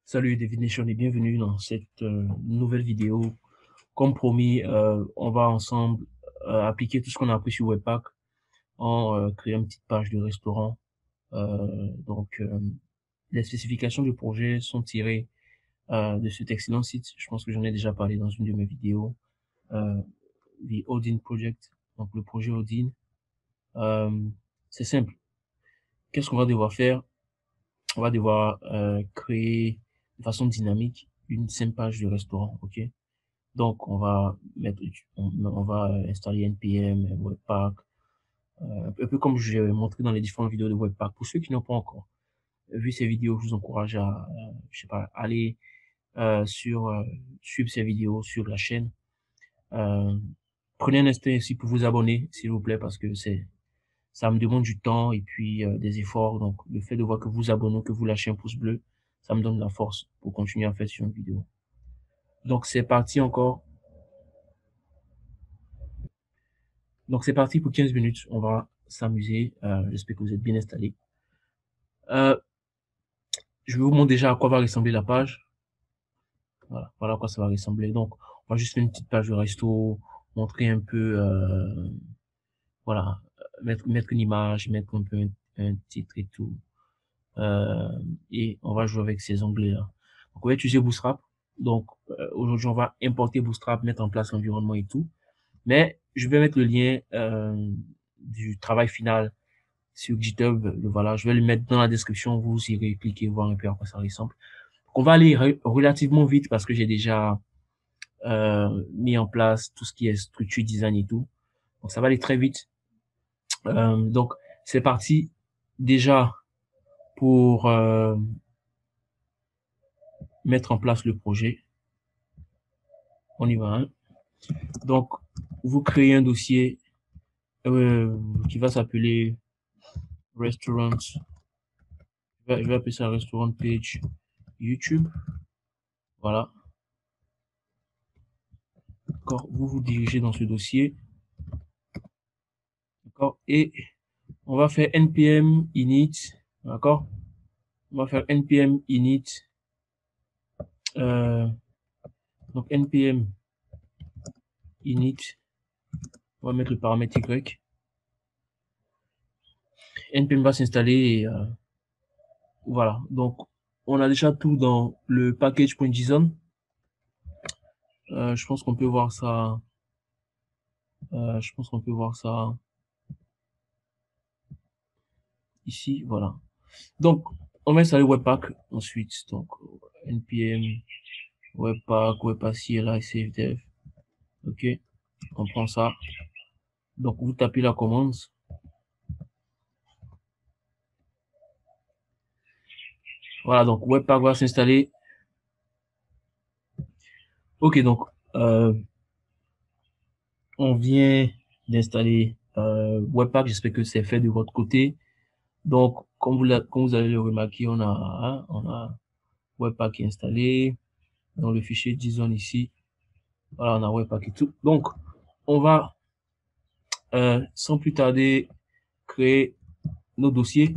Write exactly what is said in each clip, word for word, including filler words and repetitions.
Salut David Nation et bienvenue dans cette euh, nouvelle vidéo. Comme promis, euh, on va ensemble euh, appliquer tout ce qu'on a appris sur Webpack en euh, créant une petite page de restaurant. Euh, donc, euh, les spécifications du projet sont tirées euh, de cet excellent site. Je pense que j'en ai déjà parlé dans une de mes vidéos. Euh, The Odin Project, donc le projet Odin. Euh, c'est simple. Qu'est-ce qu'on va devoir faire? On va devoir euh, créer de façon dynamique une simple page de restaurant, ok? Donc, on va mettre, on, on va installer N P M, Webpack, euh, un peu comme j'ai montré dans les différentes vidéos de Webpack. Pour ceux qui n'ont pas encore vu ces vidéos, je vous encourage à, euh, je sais pas, aller euh, sur euh, suivre ces vidéos sur la chaîne. Euh, Prenez un instant ici pour vous abonner, s'il vous plaît, parce que c'est ça me demande du temps et puis euh, des efforts. Donc, le fait de voir que vous abonnez, que vous lâchez un pouce bleu, ça me donne de la force pour continuer à faire sur une vidéo. Donc, c'est parti encore. Donc c'est parti pour quinze minutes, on va s'amuser, euh, j'espère que vous êtes bien installés. Euh, je vais vous montrer déjà à quoi va ressembler la page. Voilà, voilà à quoi ça va ressembler. Donc on va juste faire une petite page de resto, montrer un peu, euh, voilà, mettre, mettre une image, mettre un peu un, un titre et tout. Euh, et on va jouer avec ces onglets là. Donc on va utiliser Bootstrap. Donc euh, aujourd'hui on va importer Bootstrap, mettre en place l'environnement et tout. Mais je vais mettre le lien euh, du travail final sur GitHub, le voilà, je vais le mettre dans la description, vous irez cliquer, voir un peu à quoi ça ressemble. On va aller re relativement vite parce que j'ai déjà euh, mis en place tout ce qui est structure, design et tout. Donc ça va aller très vite. Euh, donc c'est parti déjà pour euh, mettre en place le projet. On y va. Hein. Donc vous créez un dossier euh, qui va s'appeler restaurant. Je vais, je vais appeler ça restaurant page YouTube. Voilà. D'accord. Vous vous dirigez dans ce dossier. D'accord. Et on va faire npm init. D'accord. On va faire npm init. Euh, donc npm init. On va mettre le paramètre y. npm va s'installer et euh, voilà. Donc on a déjà tout dans le package.json. Euh, je pense qu'on peut voir ça. Euh, je pense qu'on peut voir ça ici. Voilà. Donc on va installer Webpack ensuite. Donc npm Webpack, Webpack C L I save dev. Ok. On prend ça. Donc vous tapez la commande. Voilà, donc Webpack va s'installer. Ok, donc euh, on vient d'installer euh, Webpack. J'espère que c'est fait de votre côté. Donc, comme vous, la, comme vous allez le remarquer, on a, hein, on a Webpack installé dans le fichier JSON ici. Voilà, on a Webpack et tout. Donc, on va euh, sans plus tarder créer nos dossiers.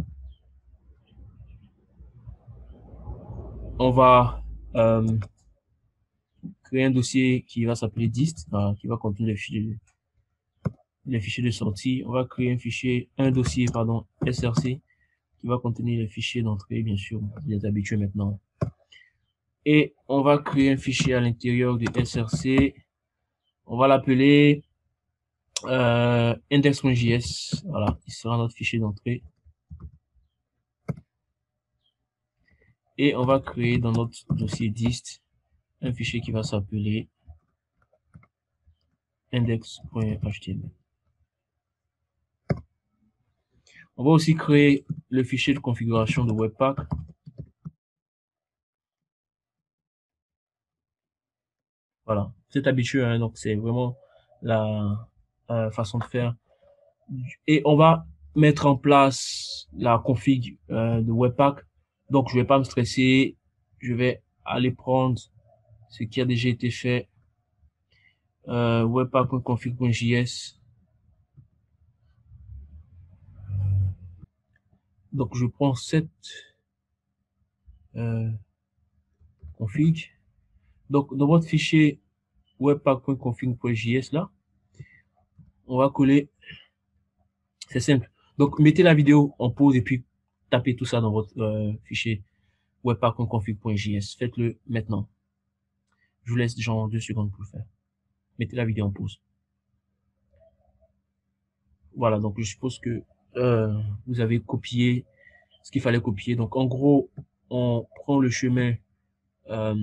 On va euh, créer un dossier qui va s'appeler dist, euh, qui va contenir les fichiers, les fichiers de sortie. On va créer un fichier, un dossier, pardon, S R C qui va contenir les fichiers d'entrée, bien sûr, vous êtes habitués maintenant. Et on va créer un fichier à l'intérieur du S R C. On va l'appeler euh, index.js. Voilà, il sera notre fichier d'entrée. Et on va créer dans notre dossier dist un fichier qui va s'appeler index.html. On va aussi créer le fichier de configuration de Webpack. Voilà, vous êtes habitué, hein, donc c'est vraiment la euh, façon de faire. Et on va mettre en place la config euh, de Webpack. Donc, je vais pas me stresser. Je vais aller prendre ce qui a déjà été fait. Euh, webpack.config.js. Donc, je prends cette, euh, config. Donc, dans votre fichier webpack.config.js là, on va coller, c'est simple. Donc, mettez la vidéo en pause et puis tapez tout ça dans votre euh, fichier webpack.config.js. Faites-le maintenant. Je vous laisse genre deux secondes pour le faire. Mettez la vidéo en pause. Voilà, donc je suppose que euh, vous avez copié ce qu'il fallait copier. Donc, en gros, on prend le chemin euh,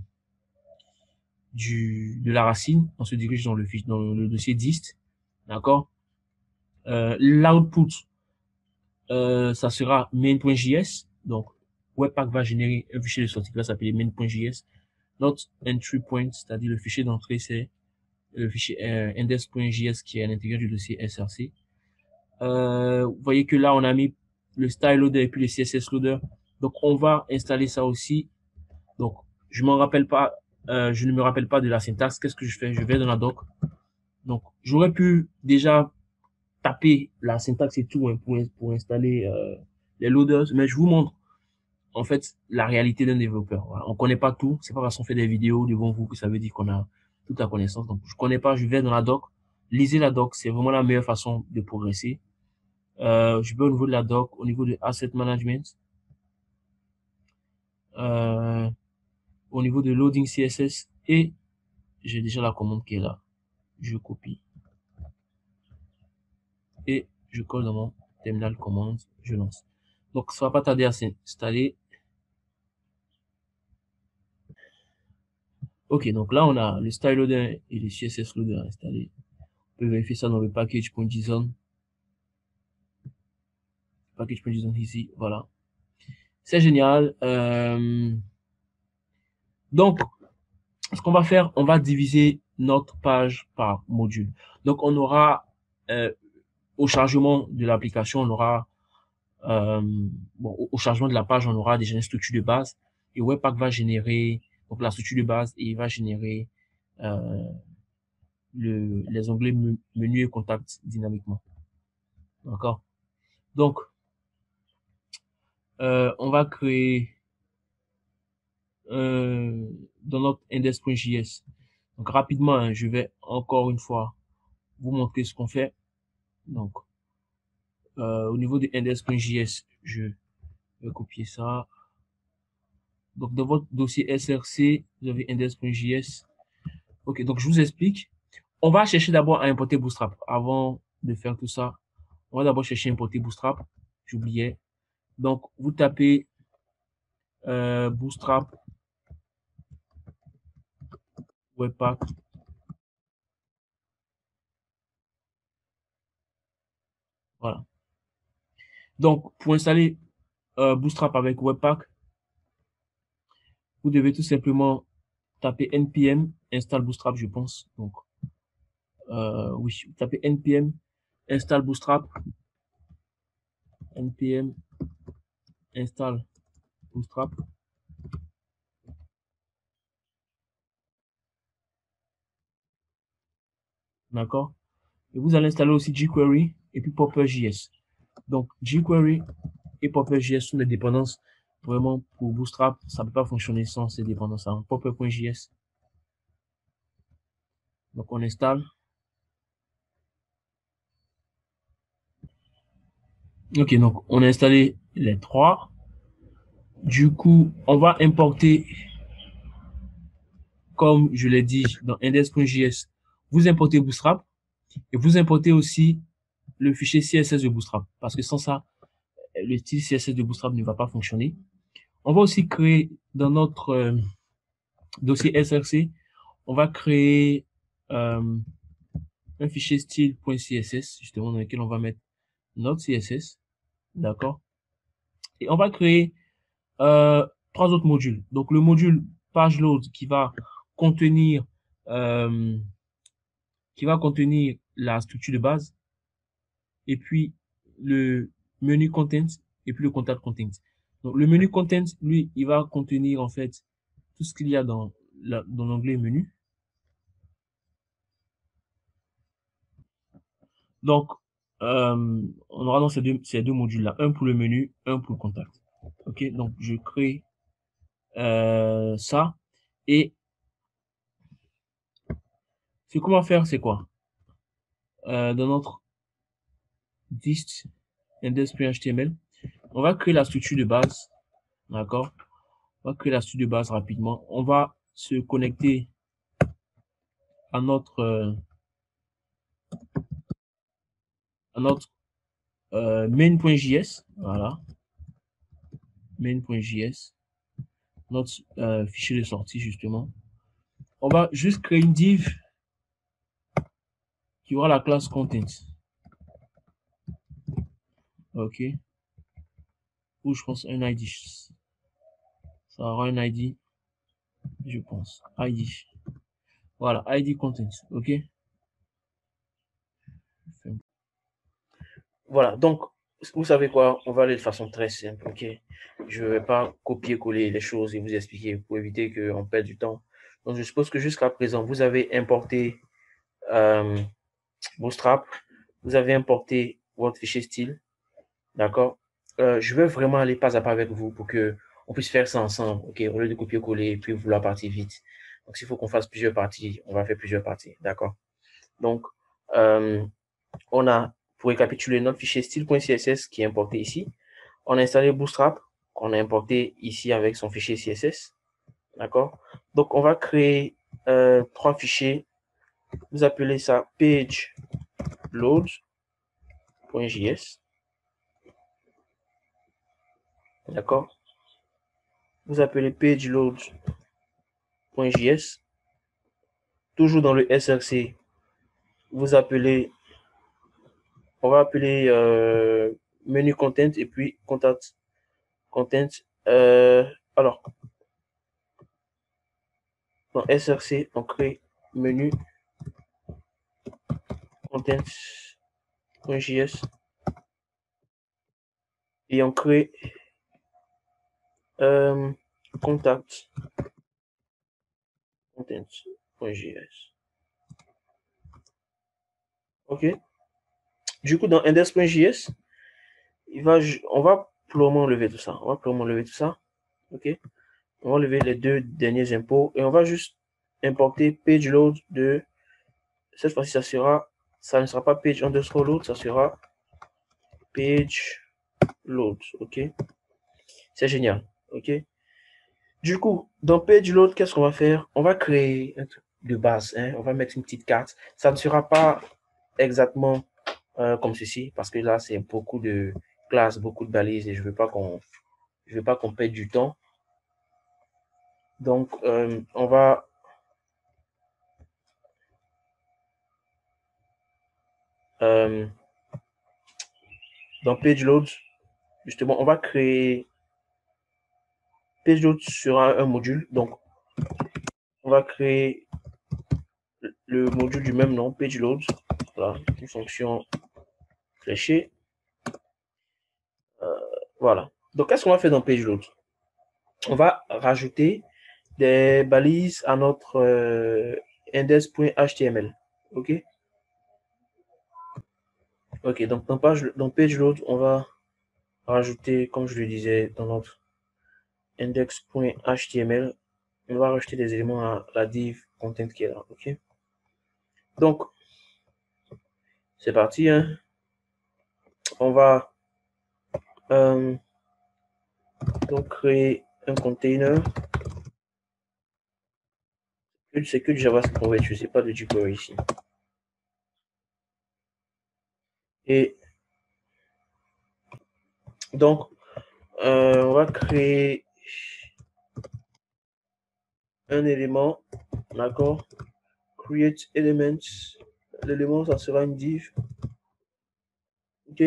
du, de la racine, on se dirige dans le, dans le dossier dist, d'accord. Euh, L'output, euh, ça sera main.js, donc Webpack va générer un fichier de sortie qui va s'appeler main.js. Notre entry point, c'est-à-dire le fichier d'entrée, c'est le fichier euh, index.js qui est à l'intérieur du dossier src. Euh, vous voyez que là, on a mis le style loader et puis le C S S loader. Donc, on va installer ça aussi. Donc, je m'en rappelle pas, euh, je ne me rappelle pas de la syntaxe. Qu'est-ce que je fais? Je vais dans la doc. Donc, j'aurais pu déjà taper la syntaxe et tout hein, pour, pour installer euh, les loaders, mais je vous montre en fait la réalité d'un développeur. Voilà. On connaît pas tout. C'est pas parce qu'on fait des vidéos devant vous que ça veut dire qu'on a toute la connaissance. Donc, je connais pas. Je vais dans la doc. Lisez la doc. C'est vraiment la meilleure façon de progresser. Euh, je vais au niveau de la doc, au niveau de asset management, euh, au niveau de loading C S S et j'ai déjà la commande qui est là. Je copie et je colle dans mon terminal commande, je lance. Donc ça va pas tarder à s'installer. Ok, donc là on a le style loader et le C S S loader installé. On peut vérifier ça dans le package.json. Package.json ici, voilà. C'est génial. Euh, donc ce qu'on va faire, on va diviser notre page par module. Donc, on aura, euh, au chargement de l'application, on aura, euh, bon, au chargement de la page, on aura déjà une structure de base. Et Webpack va générer, donc la structure de base, et il va générer euh, le, les onglets menu et contact dynamiquement. D'accord? Donc, euh, on va créer euh, dans notre index.js. Donc, rapidement, hein, je vais encore une fois vous montrer ce qu'on fait. Donc, euh, au niveau de index.js, je vais copier ça. Donc, dans votre dossier src, vous avez index.js. Ok, donc je vous explique. On va chercher d'abord à importer Bootstrap. Avant de faire tout ça, on va d'abord chercher à importer Bootstrap. J'oubliais. Donc, vous tapez euh, Bootstrap Webpack. Voilà. Donc, pour installer euh, Bootstrap avec Webpack, vous devez tout simplement taper npm install Bootstrap, je pense. Donc, euh, oui, vous tapez npm install Bootstrap, npm install Bootstrap. D'accord? Et vous allez installer aussi jQuery et puis Popper.js. Donc, jQuery et Popper.js sont des dépendances vraiment pour Bootstrap. Ça ne peut pas fonctionner sans ces dépendances. Hein. Popper.js. Donc, on installe. Ok, donc on a installé les trois. Du coup, on va importer, comme je l'ai dit dans index.js, vous importez Bootstrap et vous importez aussi le fichier C S S de Bootstrap. Parce que sans ça, le style C S S de Bootstrap ne va pas fonctionner. On va aussi créer dans notre euh, dossier src, on va créer euh, un fichier style.css, justement, dans lequel on va mettre notre C S S. D'accord? Et on va créer euh, trois autres modules. Donc, le module page load qui va contenir, euh, qui va contenir la structure de base, et puis le menu content, et puis le contact content. Donc, le menu content, lui, il va contenir, en fait, tout ce qu'il y a dans la, dans l'onglet menu. Donc, euh, on aura dans ces deux, ces deux modules-là, un pour le menu, un pour le contact. Ok, donc je crée euh, ça. Et ce qu'on va faire, c'est quoi? Euh, dans notre dist index.html, on va créer la structure de base. D'accord? On va créer la structure de base rapidement. On va se connecter à notre, euh, à notre euh, main.js. Voilà. Main.js. Notre euh, fichier de sortie, justement. On va juste créer une div qui aura la classe content. OK. Ou je pense un I D. Ça aura un I D, je pense. I D. Voilà, I D content. OK. Voilà, donc, vous savez quoi? On va aller de façon très simple. OK. Je ne vais pas copier-coller les choses et vous expliquer pour éviter qu'on perde du temps. Donc, je suppose que jusqu'à présent, vous avez importé euh, Bootstrap. Vous avez importé votre fichier style. D'accord? Euh, je vais vraiment aller pas à pas avec vous pour que on puisse faire ça ensemble, ok? Au lieu de copier-coller et puis vouloir partir vite. Donc, s'il faut qu'on fasse plusieurs parties, on va faire plusieurs parties, d'accord? Donc, euh, on a, pour récapituler, notre fichier style.css qui est importé ici. On a installé Bootstrap qu'on a importé ici avec son fichier C S S, d'accord? Donc, on va créer euh, trois fichiers. Vous appelez ça page load.js. D'accord? Vous appelez pageload.js. Toujours dans le S R C, vous appelez, on va appeler euh, menu content et puis contact content. Euh, alors, dans S R C, on crée menu content.js et on crée euh, contact content.js. Ok. Du coup, dans index.js, il va, on va purement lever tout ça. On va purement lever tout ça. Ok. On va lever les deux derniers impôts et on va juste importer page load de, cette fois-ci, ça sera, ça ne sera pas page underscore load, ça sera page load. Ok. C'est génial. Ok. Du coup, dans page load, qu'est-ce qu'on va faire? On va créer un truc de base. Hein? On va mettre une petite carte. Ça ne sera pas exactement euh, comme ceci parce que là, c'est beaucoup de classes, beaucoup de balises et je veux pas qu'on, je veux pas qu'on perde du temps. Donc, euh, on va euh, dans page load, justement, on va créer page load sera un module. Donc, on va créer le module du même nom, page load. Voilà, une fonction fléchée. Euh, voilà. Donc, qu'est-ce qu'on va faire dans page load? On va rajouter des balises à notre euh, index.html. OK? OK, donc dans page, dans page load, on va rajouter, comme je le disais, dans notre index.html, on va rajouter des éléments à la div content qui est là. OK? Donc, c'est parti. Hein? On va euh, donc créer un container. C'est que du JavaScript qu'on va utiliser, pas de jQuery ici. Et donc, euh, on va créer un élément, d'accord? Create elements. L'élément, ça sera une div. OK?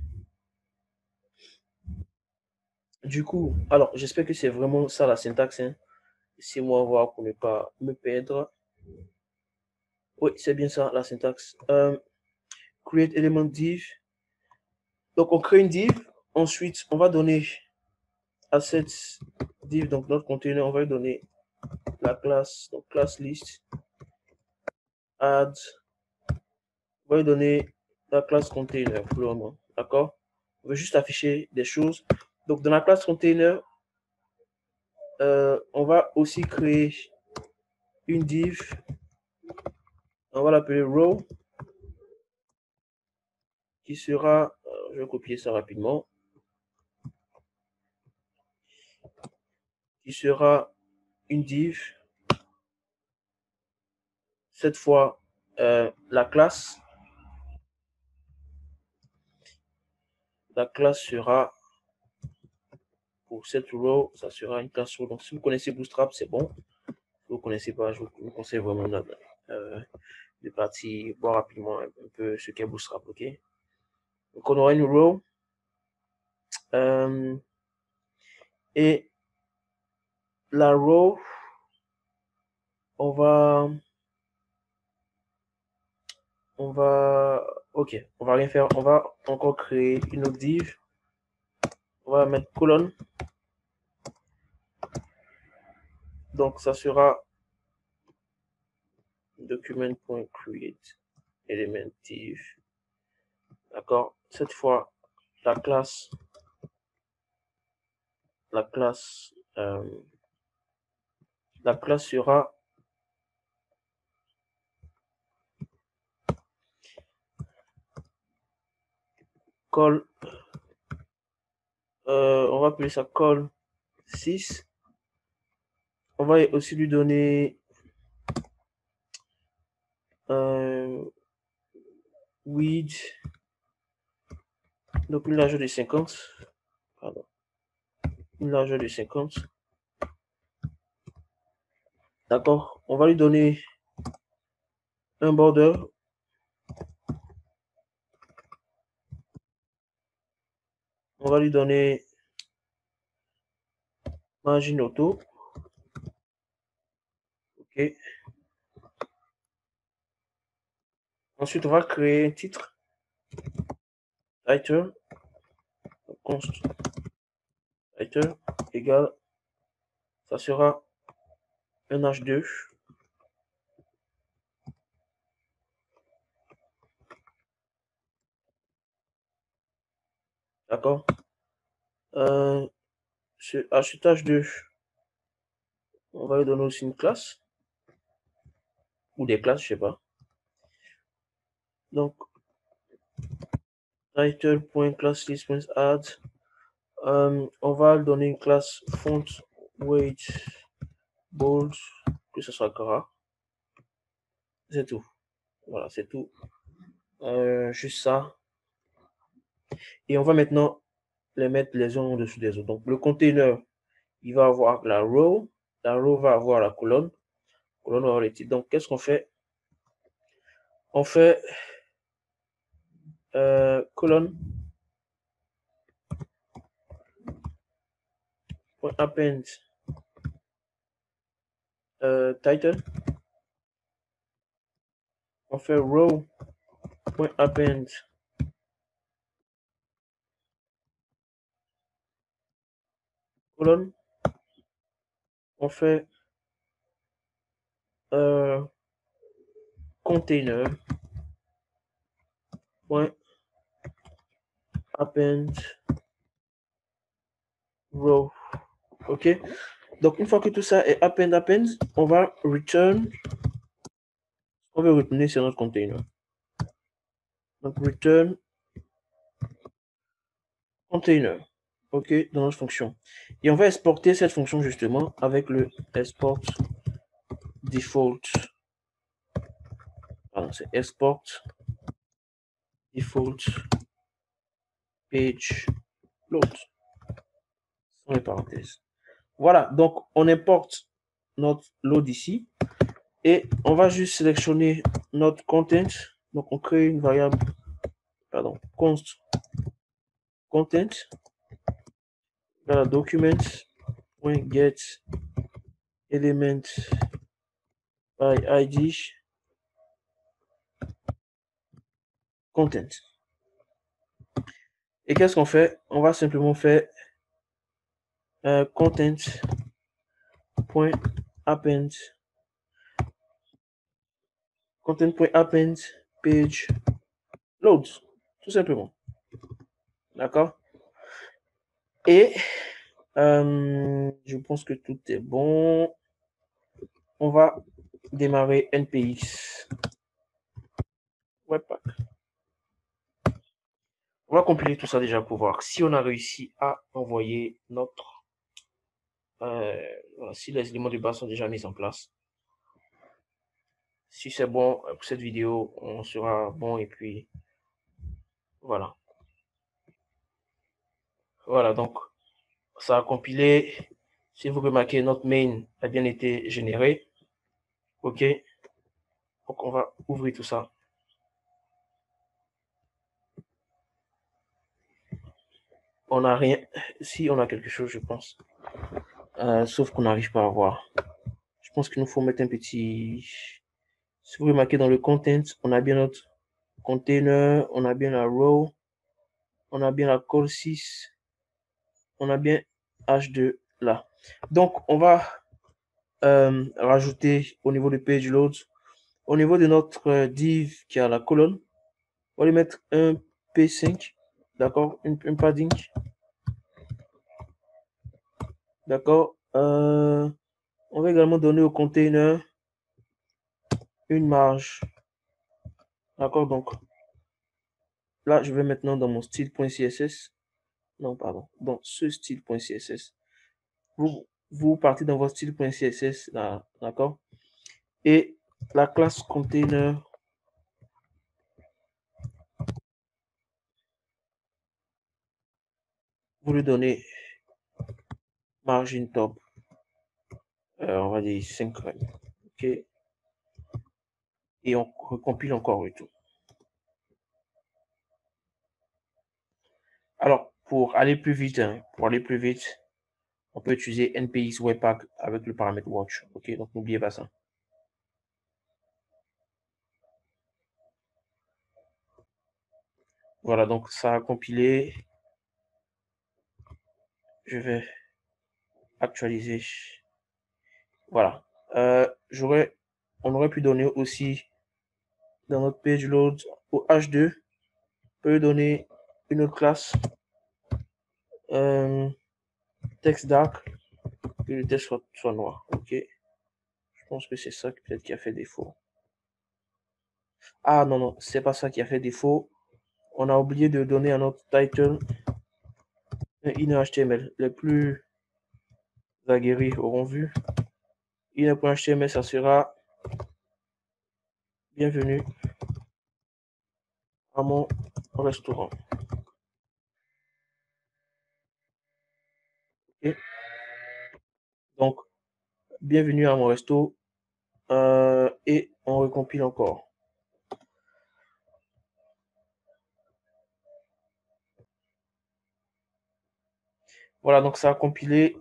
Du coup, alors, j'espère que c'est vraiment ça la syntaxe. Hein? Laissez-moi voir pour ne pas me perdre. Oui, c'est bien ça la syntaxe. Euh, create element div. Donc, on crée une div. Ensuite, on va donner à cette div, donc notre container, on va lui donner la classe, donc class list, add, on va lui donner la classe container pour le moment, d'accord? On veut juste afficher des choses. Donc, dans la classe container, euh, va aussi créer une div. On va l'appeler row, qui sera, euh, je vais copier ça rapidement, qui sera une div. Cette fois, euh, la classe, la classe sera, pour cette row, ça sera une classe row. Donc, si vous connaissez Bootstrap, c'est bon. Si vous ne connaissez pas, je vous conseille vraiment de, euh, de partir voir rapidement un, un peu ce qu'est Bootstrap, ok? Donc, on aura une row. Euh, et la row, on va, on va, ok, on va rien faire. On va encore créer une autre div. On va mettre colonne. Donc, ça sera document.create element div. D'accord? Cette fois, la classe, la classe, euh, la classe sera call, euh, on va appeler ça call six. On va aussi lui donner euh, width, donc une largeur de cinquante. Pardon. Une largeur de cinquante. D'accord? On va lui donner un border. On va lui donner margin auto. Ok. Ensuite, on va créer un titre. Title. Const. Title égale. Ça sera un H deux. D'accord? Euh, ce H deux, on va lui donner aussi une classe. Ou des classes, je sais pas. Donc, title.classlist.add. Euh, on va lui donner une classe font weight bold, que ce soit gras. C'est tout. Voilà, c'est tout. Euh, juste ça. Et on va maintenant les mettre les uns en dessous des autres. Donc, le container, il va avoir la row. La row va avoir la colonne. La colonne va avoir les titres. Donc, qu'est-ce qu'on fait? On fait euh, colonne. Append euh, title. On fait row.append colonne. On fait euh, container point append row. Ok, donc une fois que tout ça est append append, on va return, on va retourner sur notre container. Donc return container, ok, dans notre fonction. Et on va exporter cette fonction justement avec le export default. Pardon, c'est export default page load sans les parenthèses. Voilà, donc on importe notre load ici et on va juste sélectionner notre content. Donc on crée une variable, pardon, const content, voilà, document.get element by id content. Et qu'est-ce qu'on fait? On va simplement faire euh, content.append content.append page load, tout simplement. D'accord? Et Euh, je pense que tout est bon. On va démarrer N P X Webpack. On va compiler tout ça déjà pour voir si on a réussi à envoyer notre... Euh, voilà, si les éléments de base sont déjà mis en place. Si c'est bon pour cette vidéo, on sera bon et puis voilà. Voilà, donc ça a compilé. Si vous remarquez, notre main a bien été généré. OK. Donc on va ouvrir tout ça. On n'a rien. Si on a quelque chose, je pense. Euh, sauf qu'on n'arrive pas à voir. Je pense qu'il nous faut mettre un petit... Si vous remarquez dans le content, on a bien notre container, on a bien la row, on a bien la call six, on a bien H deux là. Donc, on va euh, rajouter au niveau de page load, au niveau de notre euh, div qui a la colonne, on va lui mettre un P cinq, d'accord, un, un padding, d'accord. Euh, on va également donner au container une marge, d'accord. Donc là, je vais maintenant dans mon style.css. Non, pardon, dans ce style.css. Vous, vous partez dans votre style.css, là, d'accord? Et la classe container, vous lui donnez margin top, euh, on va dire cinq, ok? Et on recompile encore le tout. Alors, pour aller plus vite, hein, pour aller plus vite, on peut utiliser N P X Webpack avec le paramètre watch, ok? Donc, n'oubliez pas ça. Voilà, donc ça a compilé. Je vais actualiser. Voilà. Euh, j'aurais, on aurait pu donner aussi dans notre page load au H deux, on peut donner une autre classe, euh, text dark, que le texte soit, soit noir. Ok. Je pense que c'est ça peut-être qui a fait défaut. Ah non, non, c'est pas ça qui a fait défaut. On a oublié de donner à notre title un inner H T M L. Les plus aguerris auront vu. Inner.html, ça sera bienvenue à mon restaurant. Okay. Donc, bienvenue à mon resto. Euh, et on recompile encore. Voilà, donc ça a compilé.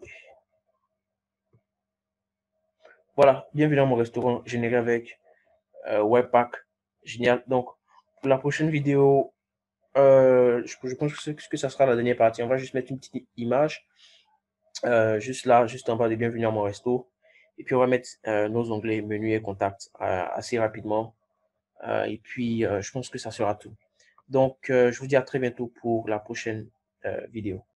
Voilà, bienvenue à mon restaurant généré avec euh, Webpack. Génial. Donc, pour la prochaine vidéo, euh, je, je pense que, que ça sera la dernière partie. On va juste mettre une petite image, euh, juste là, juste en bas de bienvenue à mon resto. Et puis, on va mettre euh, nos onglets menu et contact euh, assez rapidement. Euh, et puis, euh, je pense que ça sera tout. Donc, euh, je vous dis à très bientôt pour la prochaine euh, vidéo.